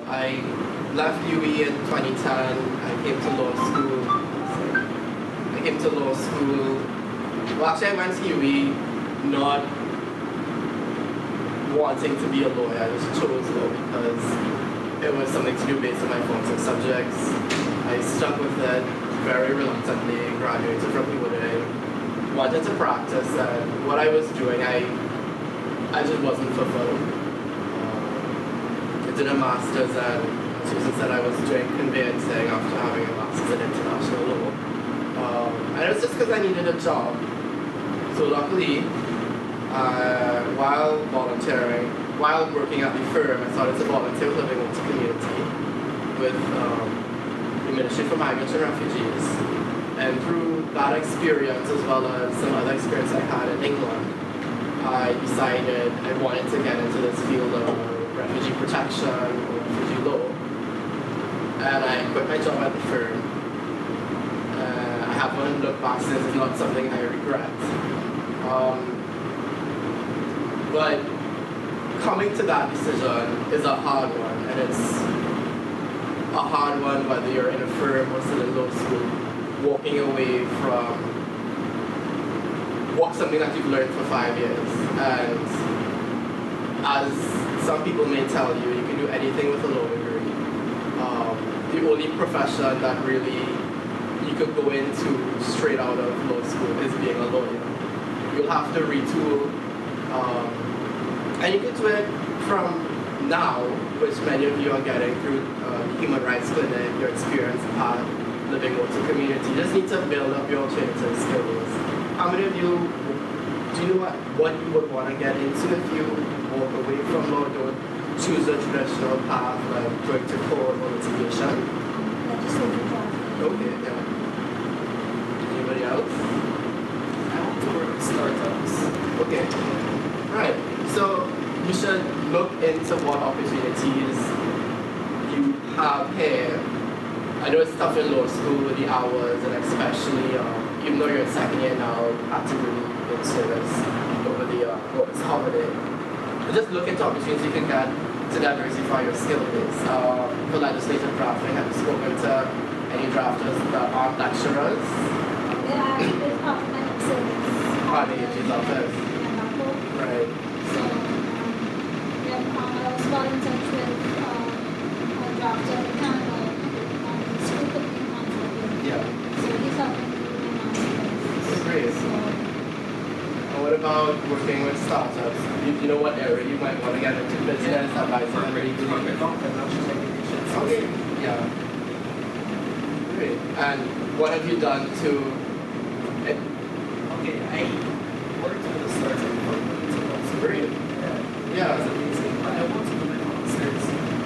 I left UE in 2010. I came to law school. I came to law school. Well, actually, I went to UE not wanting to be a lawyer. I just chose law because it was something to do based on my formative subjects. I stuck with it very reluctantly, graduated from UWA, wanted to practice, and what I was doing, I just wasn't fulfilled. I did a master's, and Susan said I was doing conveyancing after having a master's in international law. And it was just because I needed a job. So luckily, while volunteering, while working at the firm, I started to volunteer with Living Water Community with the Ministry for Migrants and Refugees. And through that experience, as well as some other experience I had in England, I decided I wanted to get into this field of refugee protection or refugee law. And I quit my job at the firm. I haven't looked back since. It's not something I regret. But coming to that decision is a hard one, and it's a hard one whether you're in a firm or still in law school, walking away from something that you've learned for 5 years. And as some people may tell you, you can do anything with a law degree. The only profession that really you could go into straight out of law school is being a lawyer. You'll have to retool, and you can do it from now, which many of you are getting through Human Rights Clinic, your experience at Living Water Community. You just need to build up your alternative skills. How many of you, do you know what you would want to get into if you walk away from law, don't choose a traditional path like going to court or litigation? Okay, yeah. Anybody else? I want to work with startups. Okay. Right. So you should look into what opportunities you have here. I know it's tough in law school with the hours, and especially even though you're in second year now, actively in service over the August holiday. But just look into opportunities you can get to diversify your skill base. For legislative drafting, have you spoken to any drafters that aren't lecturers? Yeah, it's part of my service. The AG's office. Right. So, I was got in touch with a drafter in Canada, school company in Montreal. Yeah. So he's helping me with my master's. Great. So, And what about working with startups? You know what area you might want to get into? Business, advisory, Okay. Yeah. Great. And what have you done to? Okay, I worked with a startup for Great. Yeah. It's amazing. But I want to do my master's.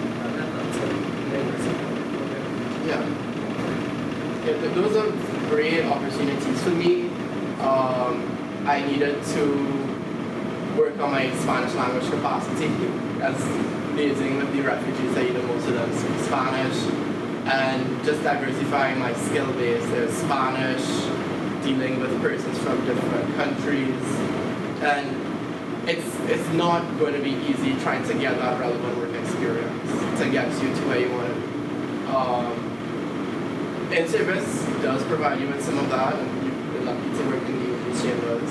Yeah, those are great opportunities for me. I needed to work on my Spanish language capacity, as liaising with the refugees. Most of them speak Spanish, and just diversifying my skill base. There's Spanish, dealing with persons from different countries, and it's not going to be easy trying to get that relevant work experience to get you to where you want to be. In-service does provide you with some of that, and you're lucky to work in the UG chambers.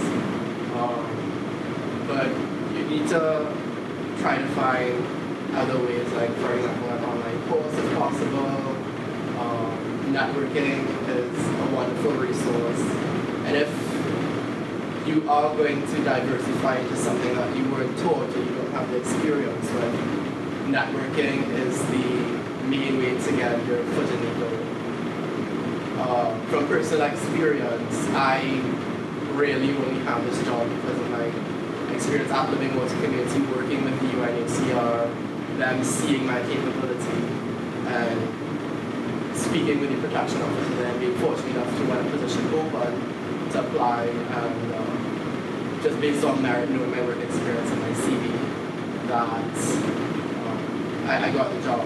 But you need to try to find other ways, like for example an online course if possible. Networking is a wonderful resource, and if you are going to diversify into something that you weren't taught or you don't have the experience with, networking is the main way to get your foot in the door. From personal experience, I really only have this job because of my experience at Living Water Community, working with the UNHCR, them seeing my capability, and speaking with the protection officer, and being fortunate enough to when a position open to apply, and just based on merit, knowing my work experience and my CV, that I got the job.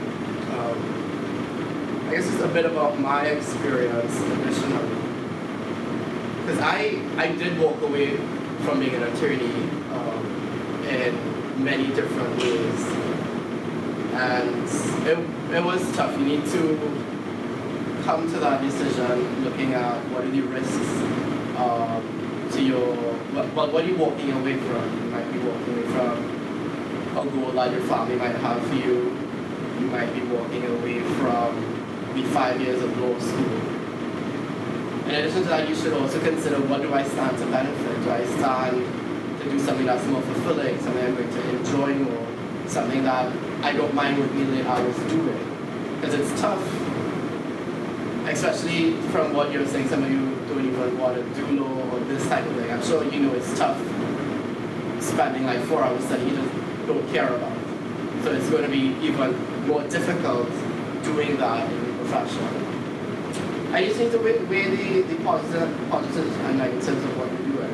I guess it's a bit about my experience additionally. Because I did walk away from being an attorney in many different ways. And it was tough. You need to come to that decision looking at what are the risks to your, what are you walking away from? You might be walking away from a goal that your family might have for you. You might be walking away from the 5 years of law school. In addition to that, you should also consider, what do I stand to benefit? Do I stand to do something that's more fulfilling, something I'm going to enjoy more, something that I don't mind working late hours doing? Because it's tough, especially from what you're saying, some of you don't even want to do law or this type of thing. I'm sure you know it's tough spending like 4 hours studying you just don't care about. So it's going to be even more difficult doing that in the profession. I just need to weigh the positives and negatives of what you're doing.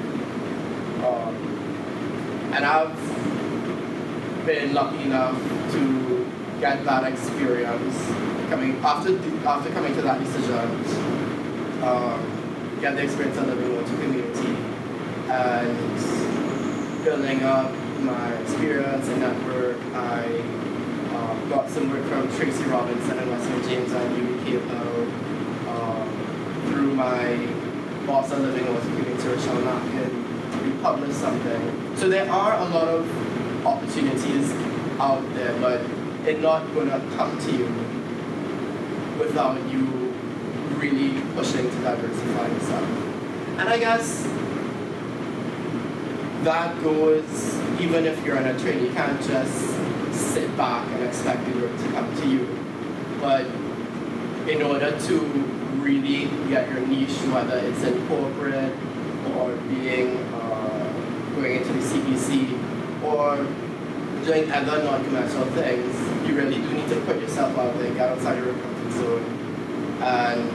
And I've been lucky enough to get that experience after coming to that decision, get the experience of living in the community and building up my experience and network. I got some work from Tracy Robinson and Western James and UKL through my boss at Living Water Community, Rochelle Napkin. We published something. So there are a lot of opportunities out there, but it's not going to come to you without you really pushing to diversify yourself. And I guess that goes, even if you're an attorney, you can't just sit back and expect the work to come to you. But in order to really get your niche, whether it's in corporate or going into the CPC or doing other non-commercial things, you really do need to put yourself out there, get outside your comfort zone, and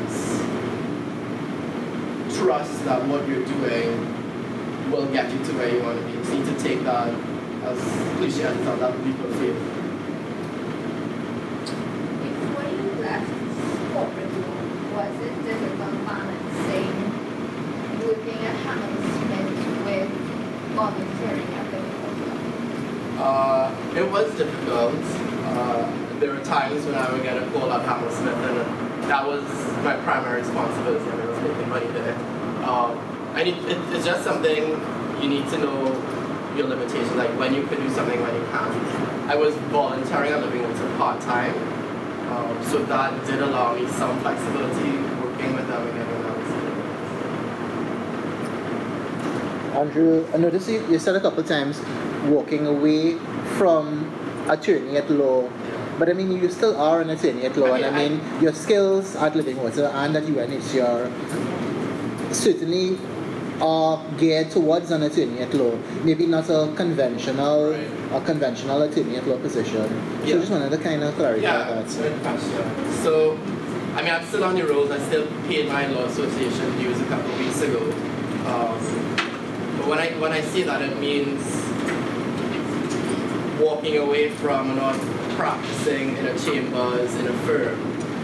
trust that what you're doing will get you to where you want to be. You just need to take that, as cliche as it sounds, that leap of faith. Before you left corporate law, was it difficult balancing working at Hammersmith with volunteering at the It was difficult. There were times when I would get a call at Hammersmith, and that was my primary responsibility, and I was making money there. It's just something you need to know your limitations, like when you can do something, when you can't. I was volunteering at Living Water part-time, so that did allow me some flexibility working with them again when I was there. Andrew, I noticed you said a couple of times walking away from attorney at law, but I mean you still are an attorney at law, and I mean your skills at Living Water and at UNHCR certainly are geared towards an attorney at law, maybe not a conventional attorney at law position. So I just wanted to kind of clarify that. Good question. So, I mean, I'm still on the rolls. I still paid my law association dues a couple of weeks ago. But when I say that, it means walking away from not practicing in a chambers, in a firm.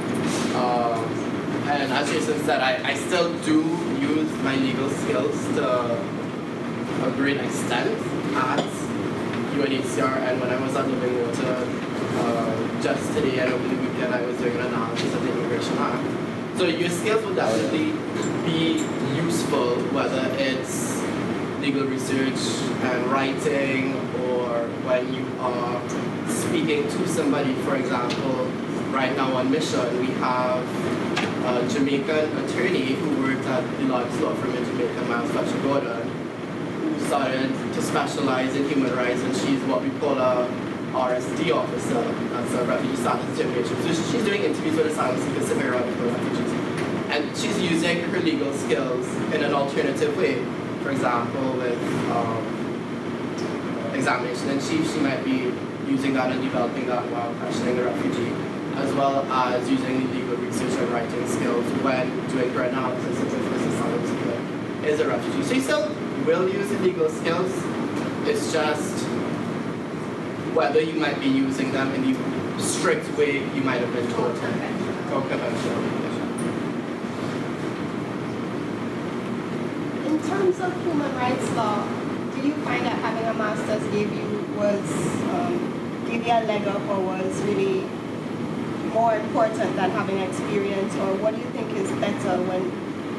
And as Jason said, I still do use my legal skills to a great extent at UNHCR, and when I was at Living Water just today and over the weekend, I was doing an analysis of the Immigration Act. So your skills will definitely be useful, whether it's legal research and writing, or when you are speaking to somebody. For example, right now on mission, we have a Jamaican attorney who worked at the largest law firm in Jamaica, Miles Fletcher Gordon, who started to specialize in human rights, and she's what we call a RSD officer, that's a refugee status determination. So she's doing interviews with asylum seekers, severe refugees, and she's using her legal skills in an alternative way. For example, with examination in chief, she might be using that and developing that while questioning the refugee, as well as using the legal research and writing skills when doing her analysis of if this asylum seeker is a refugee. So you still will use the legal skills, it's just whether you might be using them in the strict way you might have been taught or conventional. In terms of human rights law, do you find that having a master's gave you was give you a leg up or was really more important than having experience, or what do you think is better when?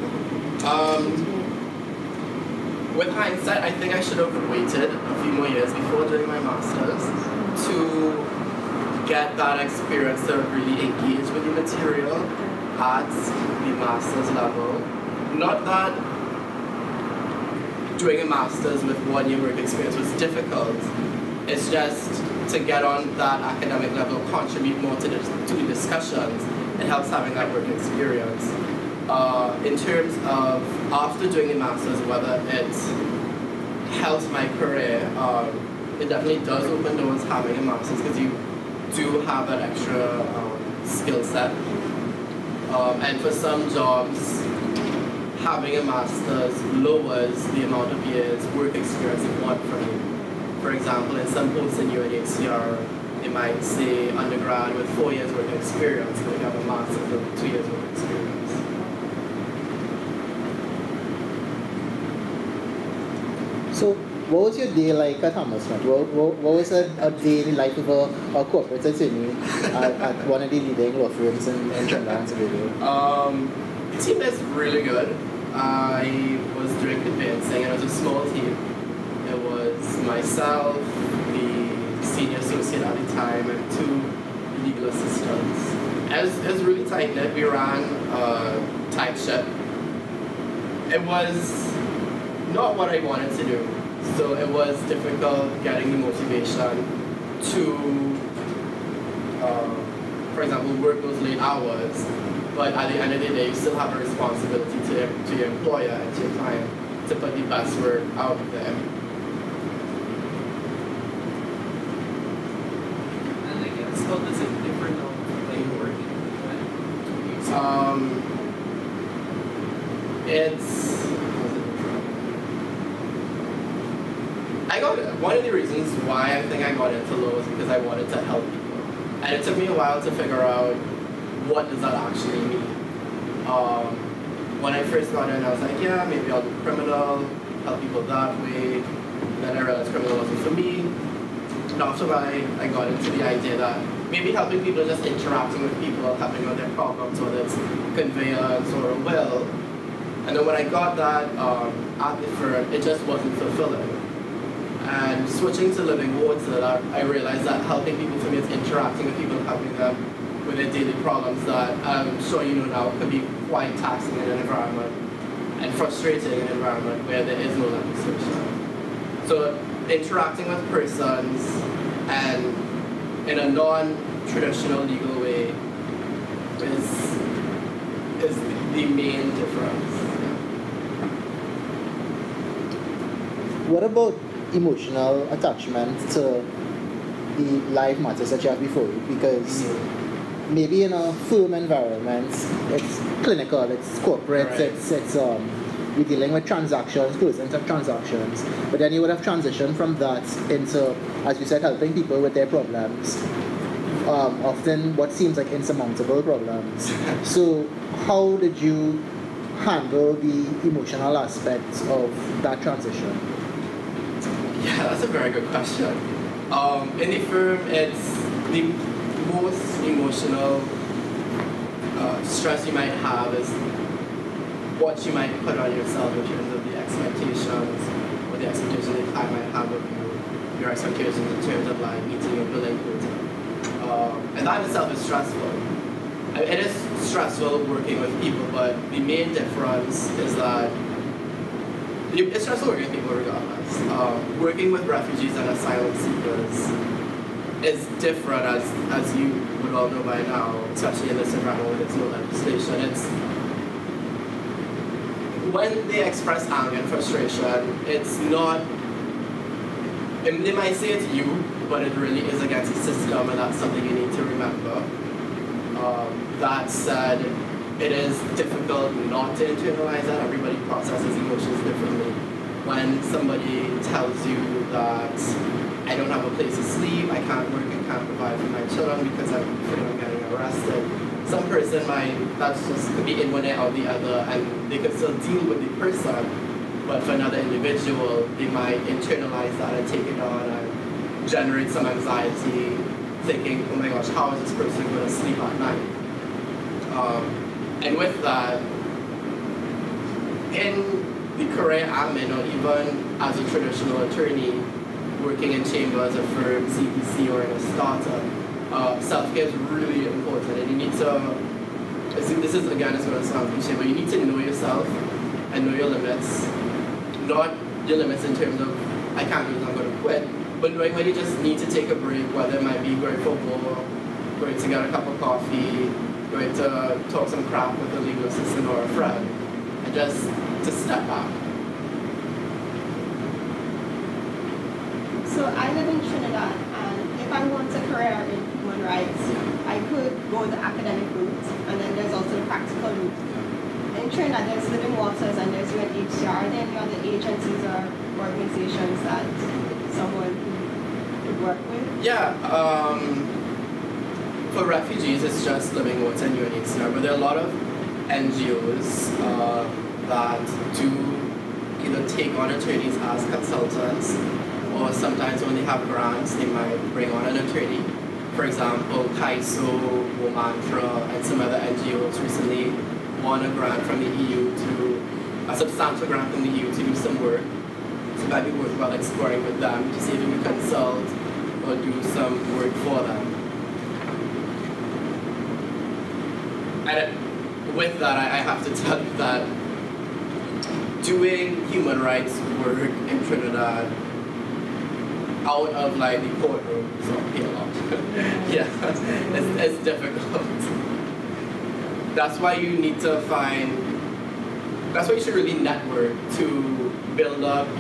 With hindsight, I think I should have waited a few more years before doing my master's to get that experience to really engage with the material at the master's level. Not that doing a master's with 1 year work experience was difficult. It's just to get on that academic level, contribute more to the discussions. It helps having that work experience. In terms of after doing the master's, whether it helps my career, it definitely does open doors having a master's because you do have that extra skill set. And for some jobs, having a master's lowers the amount of years work experience you want from you. For example, in some posts in UNHCR, they might say undergrad with 4 years work experience, but you have a master's with 2 years work experience. So, what was your day like at Hammersmith? What was a day in the life of a corporate attorney at one of the leading law firms in Trinidad and Tobago? The team is really good. I was doing conveyancing, and it was a small team. It was myself, the senior associate at the time, and 2 legal assistants. It was really tight-knit. We ran a tight ship. It was not what I wanted to do. So it was difficult getting the motivation to, for example, work those late hours. But at the end of the day, you still have a responsibility to your employer and to your client to put the best work out there. And I guess how does it differ now when you work? One of the reasons why I think I got into law was because I wanted to help people. And it took me a while to figure out what does that actually mean. When I first got in, I was like, yeah, maybe I'll do criminal, help people that way. Then I realized criminal wasn't for me. And after a while, I got into the idea that maybe helping people is just interacting with people, helping with their problems, whether it's conveyance or a will. And then when I got that at the firm, it just wasn't fulfilling. And switching to living water, I realized that helping people for me is interacting with people, helping them with their daily problems that I'm sure you know now could be quite taxing in an environment and frustrating in an environment where there is no legislation. So interacting with persons and in a non-traditional legal way is the main difference. What about emotional attachment to the life matters that you have before you? Because maybe in a firm environment, it's clinical, it's corporate, right. it's you're dealing with transactions, closing of transactions, but then you would have transitioned from that into, as you said, helping people with their problems, often what seems like insurmountable problems. So how did you handle the emotional aspects of that transition? Yeah, that's a very good question. In the firm, it's the most emotional stress you might have is what you might put on yourself in terms of the expectations, or the expectations the client might have of you, your expectations in terms of like meeting your billing quota. And that in itself is stressful. I mean, it is stressful working with people, but the main difference is that it's stressful working with people regardless. Working with refugees and asylum seekers is different, as you would all know by now, especially in this environment where there's no legislation. It's when they express anger and frustration, it's not, and they might say it's you, but it really is against the system, and that's something you need to remember. That said, it is difficult not to internalize that. Everybody processes emotions differently. When somebody tells you that I don't have a place to sleep, I can't work, I can't provide for my children because I'm afraid I'm getting arrested. Some person might, that's just could be in one ear out the other, and they could still deal with the person, but for another individual, they might internalize that and take it on and generate some anxiety, thinking, oh my gosh, how is this person going to sleep at night? And with that, in the career I'm in, or even as a traditional attorney, working in chambers, a firm, CPC, or in a startup, self-care is really important, and you need to, this is again, it's going to sound cliche, but you need to know yourself and know your limits. Not your limits in terms of, I can't do this, I'm going to quit, but knowing when you just need to take a break, whether it might be going for a walk, going to get a cup of coffee, going to talk some crap with a legal assistant or a friend, and just to step back. So I live in Trinidad, and if I want a career in human rights, I could go the academic route, and then there's also the practical route. In Trinidad, there's Living Waters and there's UNHCR. Are there any other agencies or organizations that someone could work with? Yeah, for refugees, it's just Living Waters and UNHCR, but there are a lot of NGOs that do either take on attorneys as consultants, or sometimes when they have grants, they might bring on an attorney. For example, Kaiso, Womantra, and some other NGOs recently won a grant from the EU a substantial grant from the EU to do some work. So it might be worthwhile exploring with them to see if we can consult or do some work for them. And with that, I have to tell you that doing human rights work in Trinidad out of like the courtroom is not pay a lot. Yeah, it's difficult. That's why you need to that's why you should really network to build up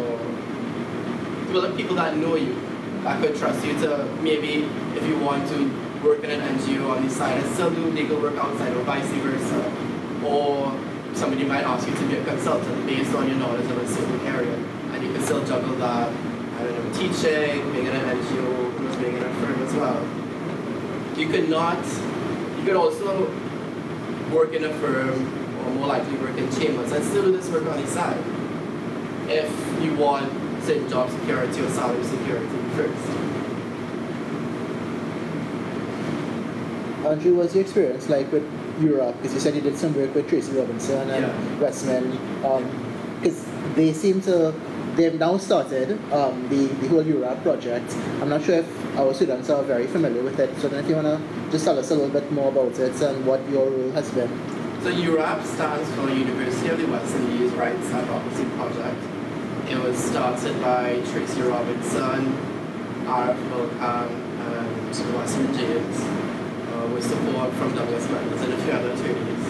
people that know you, that could trust you to maybe, if you want to work in an NGO on the side and still do legal work outside, or vice versa. Or somebody might ask you to be a consultant based on your knowledge of a certain area, and you can still juggle that, I don't know, teaching, being in an NGO, being in a firm as well. You could also work in a firm, or more likely work in chambers, and still do this work on the side, if you want, say, job security or salary security first. Andrew, what's your experience like with Europe? Because you said you did some work with Tracy Robinson and Westman. Because they've now started the whole Europe project. I'm not sure if our students are very familiar with it, so then if you want to just tell us a little bit more about it and what your role has been. So Europe stands for University of the West Indies Rights Advocacy Project. It was started by Tracy Robinson, R.F. Wilkham, and Weston James, with support from Douglas Mendes and a few other attorneys.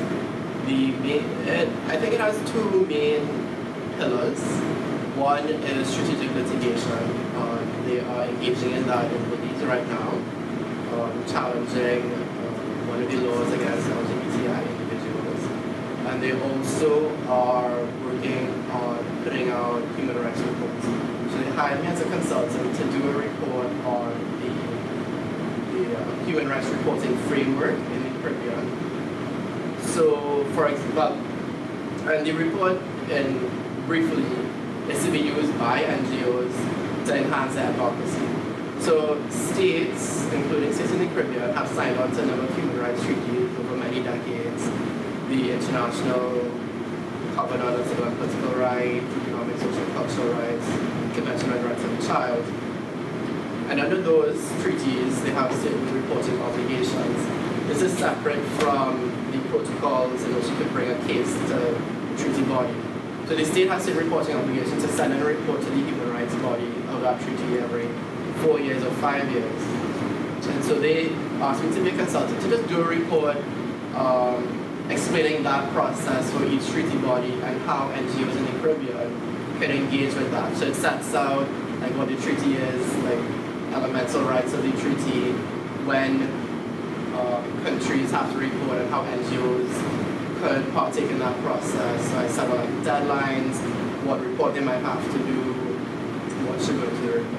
I think it has two main pillars. One is strategic litigation. They are engaging in that in Belize right now, challenging one of the laws against LGBTI individuals. And they also are working on putting out human rights reports. So they hired me as a consultant to do a report on the human rights reporting framework in the Caribbean. So, for example, and the report, briefly, is to be used by NGOs to enhance their advocacy. So states, including states in the Caribbean, have signed on to a number of human rights treaties over many decades. The International Covenant on Civil and Political Rights, Economic, Social, and Cultural Rights, Convention on the Rights of the Child. And under those treaties, they have certain reporting obligations. This is separate from the protocols in which you could bring a case to the treaty body. So the state has certain reporting obligations to send in a report to the human rights body of that treaty every 4 years or 5 years. And so they asked me to be a consultant to just do a report explaining that process for each treaty body and how NGOs in the Caribbean can engage with that. So it sets out like what the treaty is, like elemental rights of the treaty, when countries have to report, and how NGOs could partake in that process. So I set out like deadlines, what report they might have to do, what should go to the report.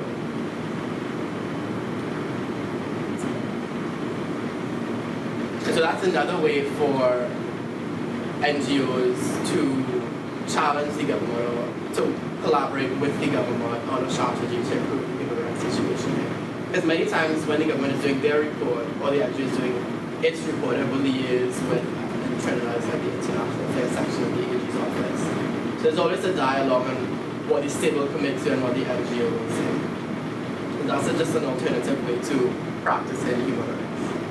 So that's another way for NGOs to challenge the government or to collaborate with the government on a strategy to improve the human rights situation Because many times when the government is doing their report, or the NGO is doing its report, it will liaise with in Trinidad, it's like the International Affairs section of the AG's office. So there's always a dialogue on what the stable committee and what the NGO will say. And that's just an alternative way to practice in human rights.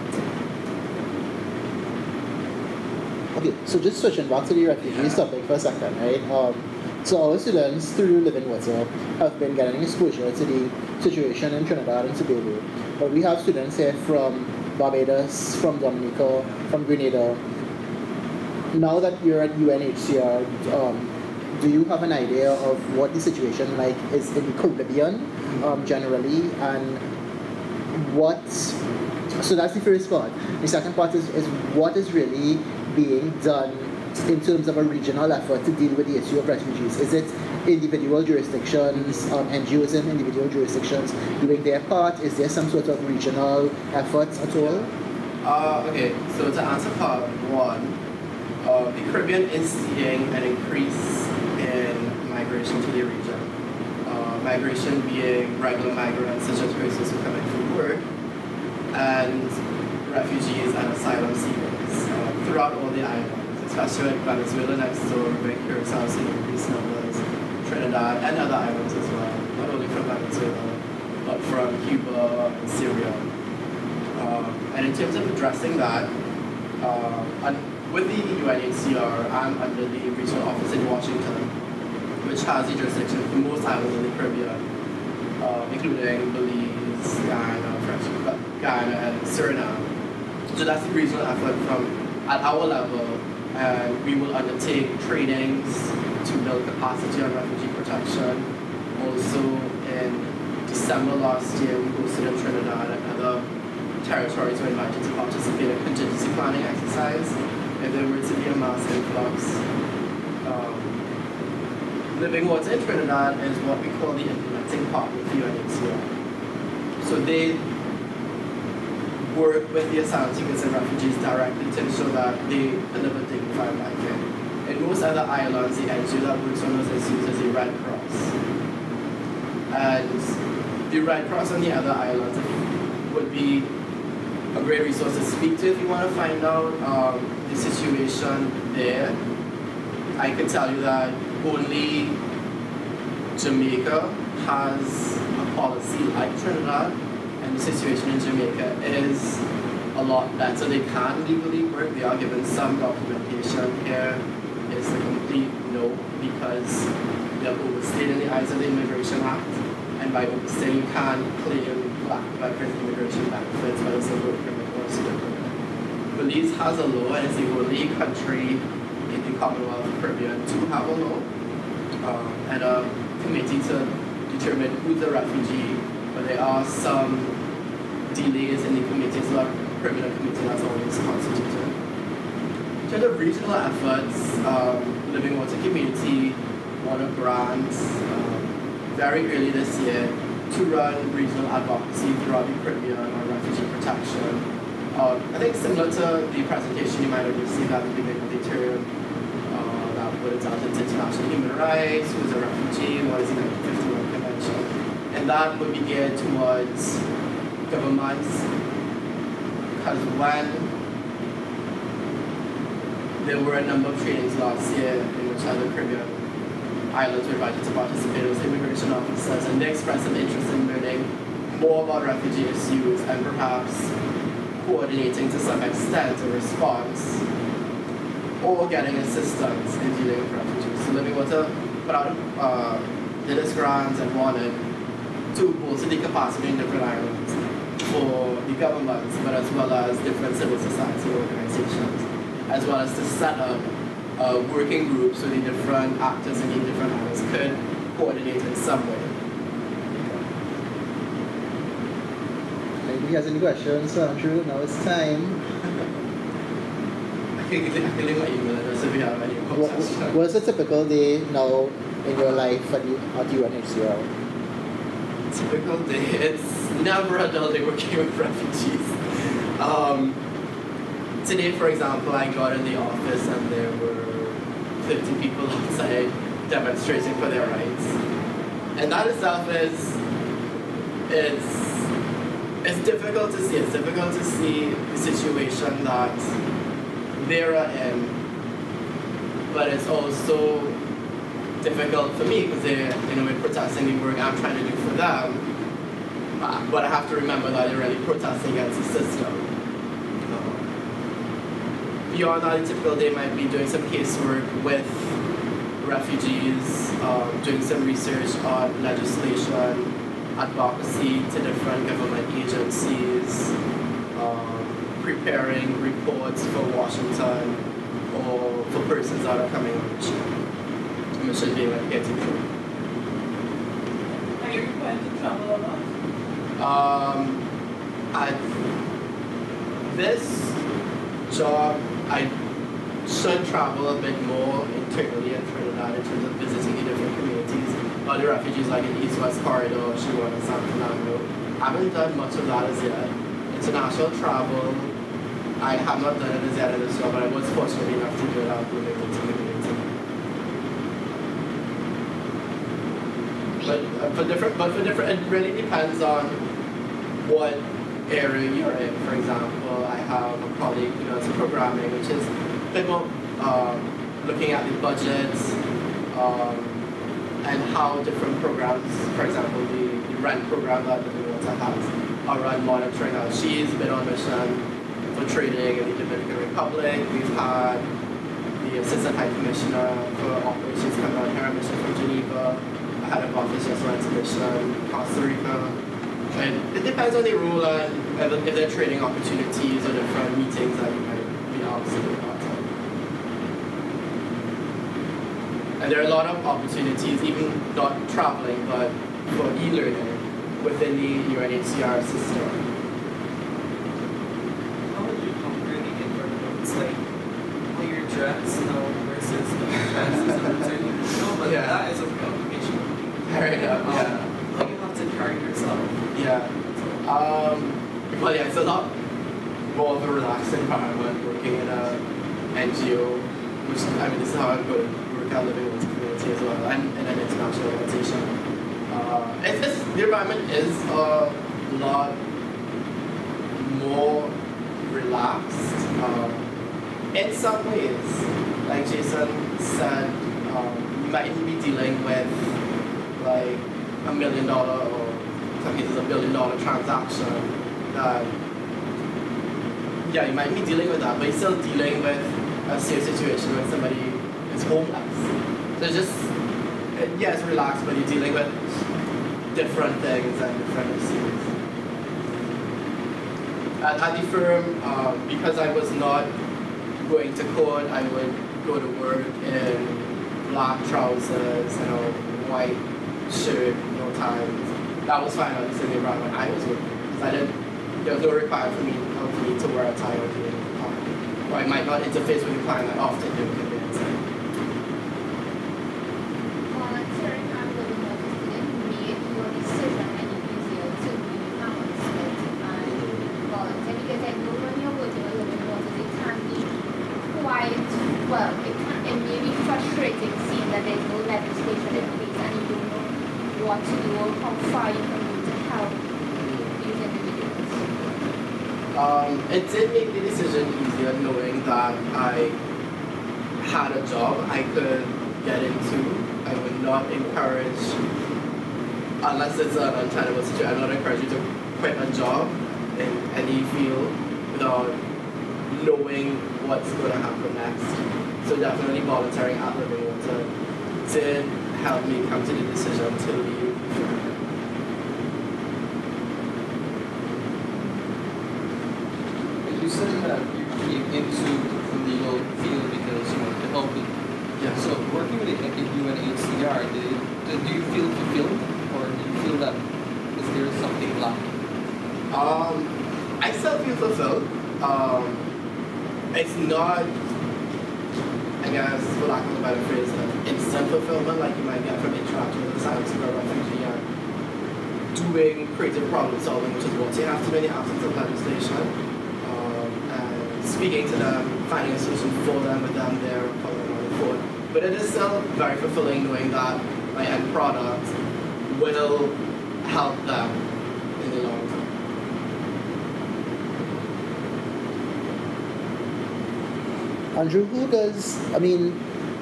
Okay, so just switching back to the refugees topic for a second, right? So our students through Living Water have been getting exposure to the situation in Trinidad and Tobago. But we have students here from Barbados, from Dominica, from Grenada. Now that you're at UNHCR, do you have an idea of what the situation like is in the Caribbean generally, and what? So that's the first part. The second part is what is really being done in terms of a regional effort to deal with the issue of refugees. Is it individual jurisdictions, NGOs in individual jurisdictions doing their part? Is there some sort of regional efforts at all? Okay, so to answer part one, the Caribbean is seeing an increase in migration to the region. Migration being regular migrants such as persons who come in for work, and refugees and asylum seekers throughout all the islands, especially like Venezuela next door, where Curacao seeing increased numbers, Trinidad and other islands as well, not only from Venezuela, but from Cuba and Syria. And in terms of addressing that, and with the UNHCR, I'm under the regional office in Washington, which has the jurisdiction for most islands in the Caribbean, including Belize, Guyana, and Suriname. So that's the regional effort at our level, and we will undertake trainings to build capacity on refugee protection. Also, in December last year, we hosted in Trinidad and other territories were invited to participate in a contingency planning exercise if there were to be a mass influx. Living Water in Trinidad is what we call the implementing partner for UNHCR. So they work with the asylum seekers and refugees directly to ensure that they deliver dignified life in. In most other islands, the NGO that works on those issues is the Red Cross. And the Red Cross on the other islands would be a great resource to speak to if you want to find out the situation there. I can tell you that only Jamaica has a policy like Trinidad, and the situation in Jamaica is a lot better. They can legally work, they are given some documentation. Here is the complete no, because they have overstayed in the eyes of the Immigration Act, and by overstaying you can claim black veterans immigration benefits, whether it's a work permit or a student permit. Belize has a law, and it's the only country in the Commonwealth of Caribbean to have a law, and a committee to determine who's a refugee, but there are some delays in the committees, so a Caribbean committee that's always constituted. In terms of regional efforts, Living Water Community won a grant very early this year to run regional advocacy throughout the Caribbean on refugee protection. I think similar to the presentation you might have received at the beginning of the term, that would entail into international human rights, who's a refugee, what is the 1951 Convention, and that would be geared towards governments, because when there were a number of trainings last year in which other Caribbean islands were invited to participate, as immigration officers, and they expressed an interest in learning more about refugee issues and perhaps coordinating to some extent a response or getting assistance in dealing with refugees. So Living Water put out did its grants and wanted to bolster the capacity in different islands for the governments, but as well as different civil society organizations, as well as to set up working groups so the different actors in the different islands could coordinate in some way. Anybody has any questions? So Andrew, now it's time. I can leave my email address if you have any more questions. What's a typical day now in your life at UNHCR? Typical day, it's never a dull day working with refugees. Today, for example, I got in the office and there were 50 people outside demonstrating for their rights. And that itself is it's difficult to see. It's difficult to see the situation that they're in, but it's also difficult for me because they're, in a way, protesting the work I'm trying to do for them. But I have to remember that they're really protesting against the system. Beyond that, a typical day might be doing some casework with refugees, doing some research on legislation, advocacy to different government agencies, preparing reports for Washington or for persons that are coming on mission. Mission being like getting through. Are you planning to travel a lot? This job, I should travel a bit more internally in Trinidad in terms of visiting the different communities. Other refugees like in the East-West Corridor, Chihuahua, San Fernando. I haven't done much of that as yet. International travel, I have not done it as yet in this job, but I was fortunate enough to do it out moving into community. But for different, it really depends on what area you're in. For example, I have a colleague who does programming, which is a bit more looking at the budgets and how different programs, for example, the rent program that Living Water has, are run monitoring how she's been on mission for trading in the Dominican Republic. We've had the Assistant High Commissioner for Operations coming on here, mission from Geneva. Head of office just went to mission Costa Rica. And it depends on the role and if there are training opportunities or different meetings that you might be asked to be part of. And there are a lot of opportunities, even not traveling, but for e-learning within the UNHCR system. How would you compare the environments, like how you're dressed now versus the dress is no, but Yeah. that is a preoccupation. Fair enough, yeah. How you have to carry yourself. Yeah. Well, yeah, it's a lot more of a relaxed environment working in a NGO, which, I mean, this is how I'm going to work out living with the community as well, and in an international organization. The environment is a lot more relaxed in some ways. Like Jason said, you might be dealing with like $1 million or in some cases $1 billion transaction that, yeah, you might be dealing with that, but you're still dealing with a serious situation when somebody is homeless. So it's just, yeah, it's relaxed, but you're dealing with different things and different issues. At the firm, because I was not going to court, I would go to work in black trousers and a white shirt, no ties. That was fine, at least in the environment I was working, because there was no requirement for me to wear a tie or to or I might not interface with the client that often do conveyancing. Volunteering and living notice didn't make your decision any easier to be announcement and volunteer, because I know when you're working with living notice, it can be quite, well, it may be frustrating seeing that there's no legislation in place and you don't know what to do or how far you can go to help these individuals. It did make the decision easier knowing that I had a job I could get into. I would not encourage, unless it's an untenable situation, I would not encourage you to quit a job in any field without knowing what's going to happen next. So definitely volunteering at Living Water did help me come to the decision to leave. You said that you came into the legal field because you wanted to help people. Yeah. So working with the UNHCR, do you feel fulfilled, or do you feel that is there something lacking? I still feel fulfilled. It's not, I guess, for lack of a better phrase, instant fulfillment like you might get from interacting with a asylum seeker refugee and doing creative problem solving, which is what you have to do in the absence of legislation. And speaking to them, finding a solution for them with them there, putting them on the phone. But it is still very fulfilling knowing that my end product will help them in the long term. Andrew, who does, I mean,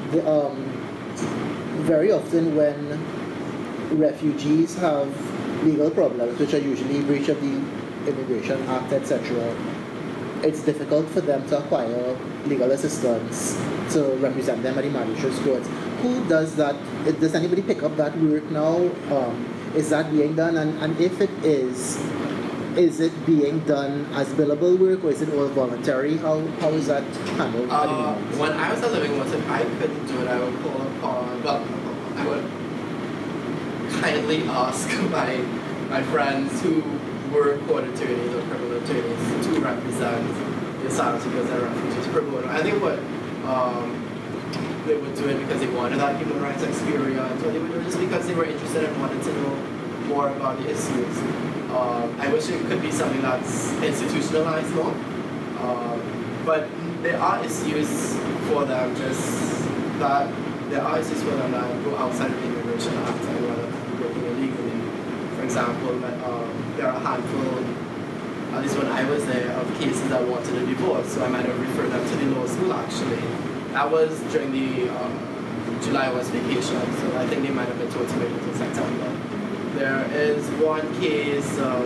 very often when refugees have legal problems, which are usually breach of the Immigration Act, etc., it's difficult for them to acquire legal assistance to represent them at the magistrate's courts. Who does that? Does anybody pick up that work now? Is that being done? And if it is it being done as billable work or is it all voluntary? How is that handled at the moment? When I was living with it, I couldn't do it. I would call upon, well, I would kindly ask my friends who were court attorneys or criminal attorneys to represent the asylum seekers and refugees pro bono. I think what they would do it because they wanted that human rights experience, or they would do it just because they were interested and wanted to know more about the issues. I wish it could be something that's institutionalized more, but there are issues for them that go outside of the Immigration Act and rather working illegally. For example, there are a handful, at least when I was there, of cases that wanted a divorce, so I might have referred them to the law school actually. That was during the July was vacation, so I think they might have been told to wait until September. There is one case of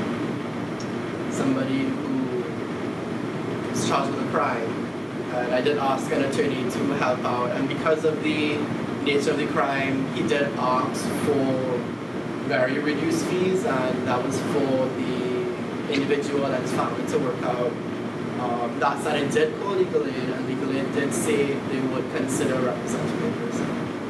somebody who was charged with a crime, and I did ask an attorney to help out, and because of the nature of the crime, he did ask for very reduced fees, and that was for the individual and his family to work out. That said, it did call legal aid, and legal aid did say they would consider representing the person.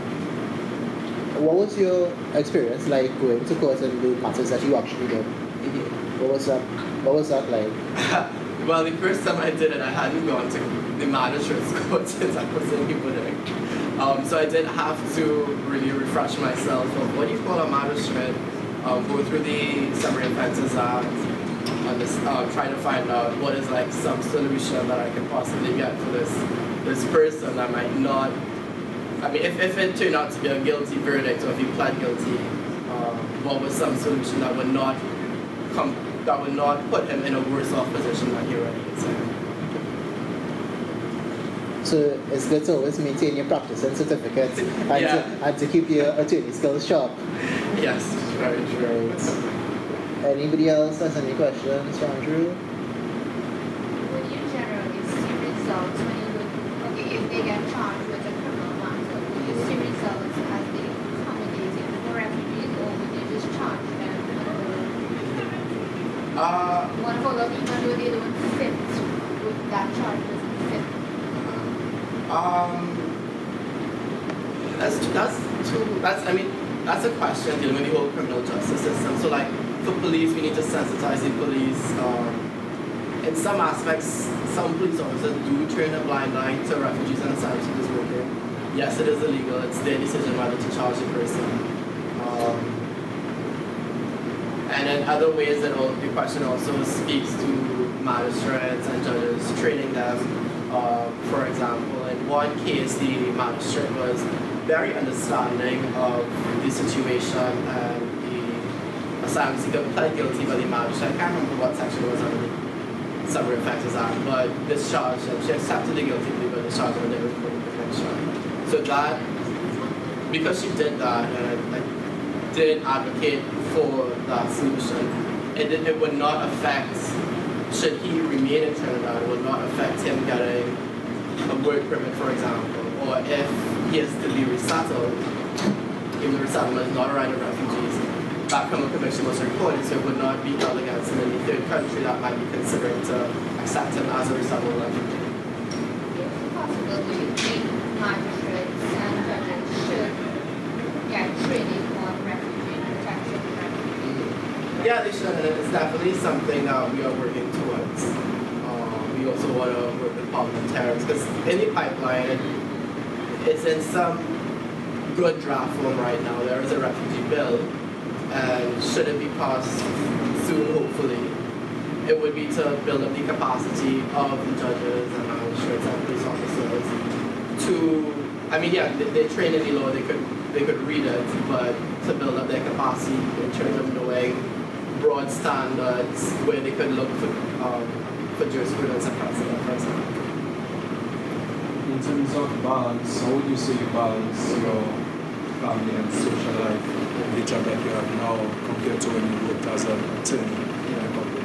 What was your experience like going to court and the matters that you actually did? Mm-hmm. What was that like? Well, the first time I did it, I hadn't gone to the magistrate's court since I was in Ibudik. So I did have to really refresh myself of what do you call a magistrate, go through the Summary Offences Act, and try to find out what is like some solution that I could possibly get for this person that might not. I mean, if it turned out to be a guilty verdict, or if he pled guilty, what was some solution that would not put him in a worse off position than he already is in? So it's good to always maintain your practice and certificates and to keep your attorney skills sharp. Yes, very true. Right. Anybody else has any questions for Andrew? Would you generally see results when you look, okay, if they get charged with a criminal matter, would you see results as they accommodating the refugees, or would you just charge them one for them even though they don't fit with that charge doesn't fit? That's a question dealing with the whole criminal justice system. So like for police, we need to sensitize the police. In some aspects, some police officers do turn a blind eye to refugees and asylum seekers working. Yes, it is illegal. It's their decision whether to charge the person. And in other ways, the question also speaks to magistrates and judges training them. For example, in one case, the magistrate was very understanding of the situation, and the asylum seeker pled guilty, but the magistrate, I can't remember what section was on the Summary Offences Act, but discharged him. She accepted the guilty plea, but discharged him and never put in conviction. So that, because she did that, and I did advocate for that solution, it would not affect, should he remain in Trinidad, it would not affect him getting a work permit, for example, or if he is to be resettled, even the resettlement is not a right of refugees, that criminal conviction was recorded, so it would not be held against him in the third country that might be considering to accept him as a resettled refugee. Is it possible do you think magistrates and judges should get training on refugee protection? Yeah, they should, and it's definitely something that we are working towards. We also want to work with parliamentarians, because in the pipeline, it's in some good draft form right now. There is a refugee bill, and should it be passed soon, hopefully, it would be to build up the capacity of the judges and magistrates and police officers to, I mean, yeah, they train in the law, they could read it, but to build up their capacity in terms of knowing broad standards where they could look for jurisprudence and precedent, for example. in terms of balance, how would you say you balance your family and social life in the job that you have now compared to when you worked as an attorney in a company?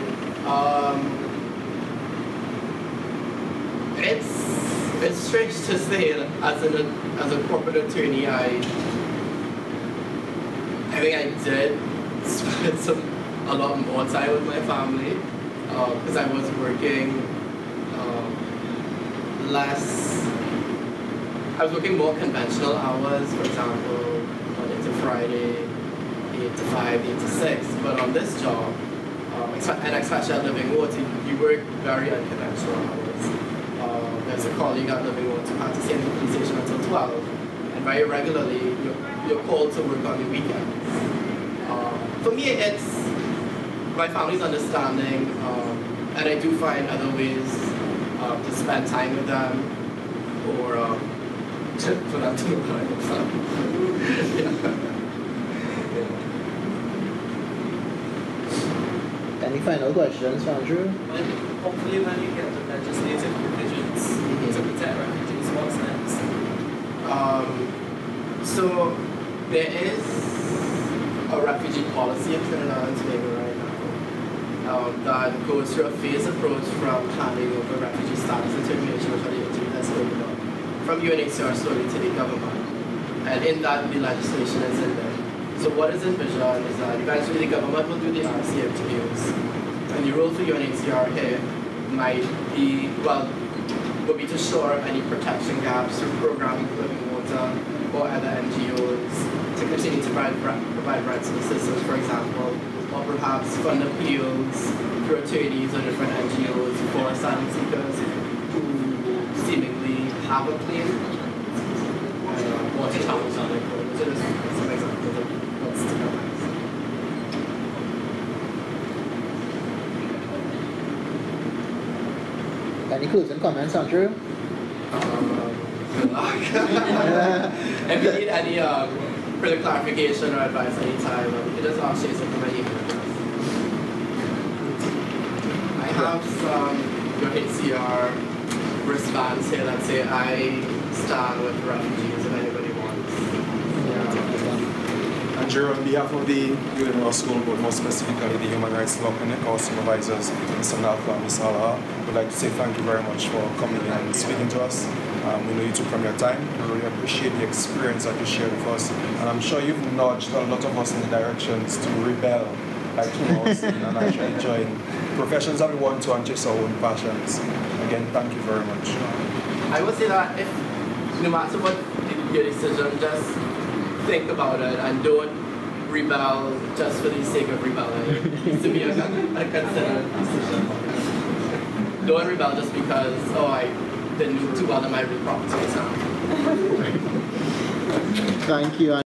It's strange to say as a corporate attorney, I think I did spend a lot more time with my family because I was working I was working more conventional hours, for example, Monday to Friday, 8 to 5, 8 to 6. But on this job, and especially at Living Water, you work very unconventional hours. There's a colleague at Living Water who had to stay in the police station until 12, and very regularly you're called to work on the weekends. For me, it's my family's understanding, and I do find other ways to spend time with them, or for them to know that I'm fun. Any final questions, Andrew? Hopefully when you get the legislative provisions to protect refugees, what's next? So there is a refugee policy in Trinidad and Tobago right now that goes through a phased approach from handing over refugee status determination, which are the entity that's going on, from UNHCR slowly to the government. And in that, the legislation is in there. So what is envisioned is that eventually the government will do the RC interviews. And the role for UNHCR here might be, would be to shore up any protection gaps through programming Living Water or other NGOs to continue to provide ransom assistance, for example, or perhaps fund appeals through attorneys or different NGOs for asylum seekers who seemingly have a claim. Or to challenge on their claim. So just some examples of what's to come next. Any closing comments, Andrew? Good luck. If you need any further clarification or advice anytime, you can just ask Jason for my email address. I have some UNHCR wristbands here that say I stand with refugees if anybody wants. Andrew, on behalf of the UN Law School, but more specifically the Human Rights Law Clinical Supervisors, Mr. Nalfa and Ms. Alaha, we'd like to say thank you very much for coming and speaking to us. We know you took from your time. We really appreciate the experience that you shared with us. And I'm sure you've nudged a lot of us in the directions to rebel, like 2 hours in, and actually join professions that we want to and chase our own passions. Again, thank you very much. I would say that if, no matter what your decision, just think about it and don't rebel just for the sake of rebelling. It needs to be a considered decision. Don't rebel just because, I didn't do too well in my real property exam. Thank you.